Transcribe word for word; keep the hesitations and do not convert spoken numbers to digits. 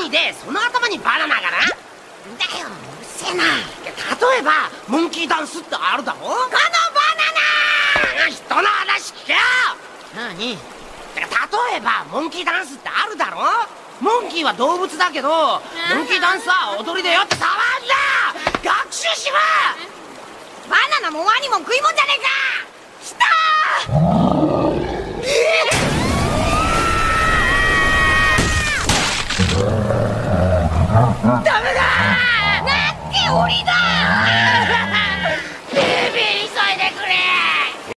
何でその頭にバナナがな。だよ、うるせえな。例えばモンキーダンスってあるだろ。このバナナ人の話聞けよ。何？例えばモンキーダンスってあるだろ。モンキーは動物だけどモンキーダンスは踊りだよって触んな。学習しろ。バナナもワニも食いもんじゃねえか。したー。えっ